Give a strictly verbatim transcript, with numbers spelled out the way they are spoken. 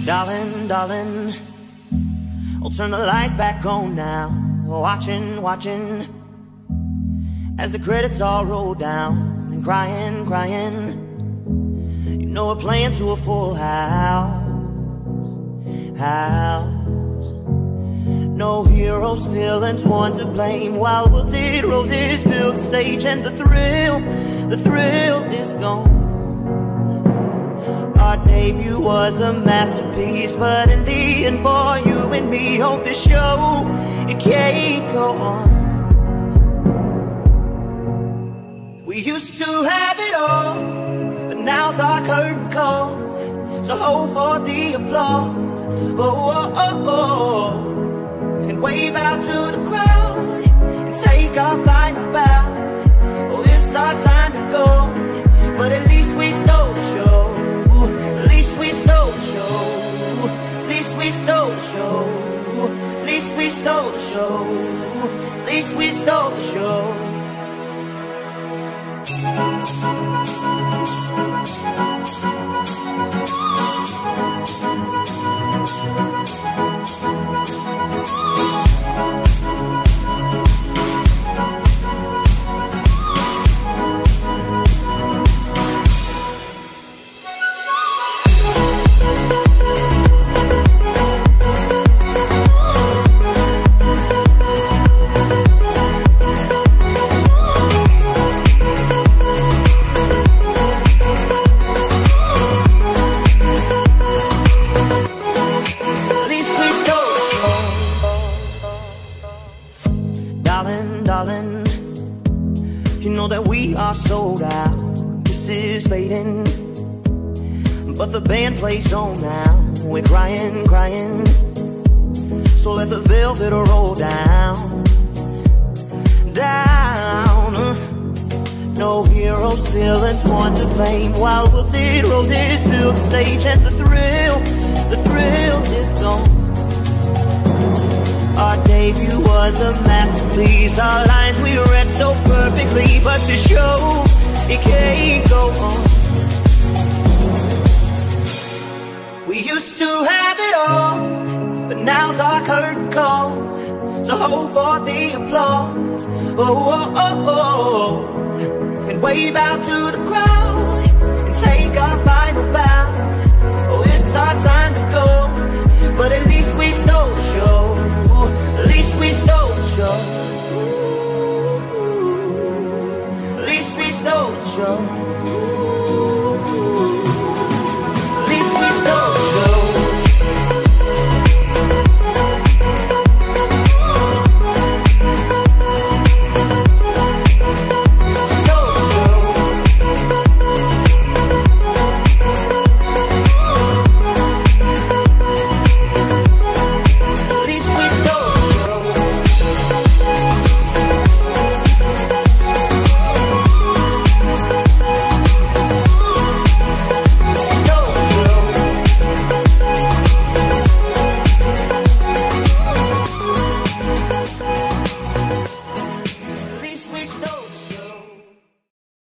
Darling, darling, I'll turn the lights back on now. Watching, watching, as the credits all roll down. And crying, crying, you know we're playing to a full house. House. No heroes, villains, one to blame. While wilted roses fill the stage, and the thrill, the thrill is gone. Our debut was a masterpiece, but in the end, for you and me on this show, it can't go on. We used to have it all, but now's our curtain call. So hold for the applause, oh, oh, oh, oh. And wave out to the crowd, and take our final bow. Oh, it's our time to go, but at least we stole the show. At least we stole the show. At least we stole the show. At least we stole the show. At least we stole the show. Sold out, this is fading, but the band plays on now. We're crying, crying, so let the velvet roll down, down. No heroes, villains, one to blame. While wilted roses fill the stage, and the thrill, the thrill is gone. Our debut was a masterpiece. Our lines we read so perfectly, but the show, it can't go on. We used to have it all, but now's our curtain call. So hold for the applause, oh, oh, oh, oh. And wave out to the crowd, and take our final bow.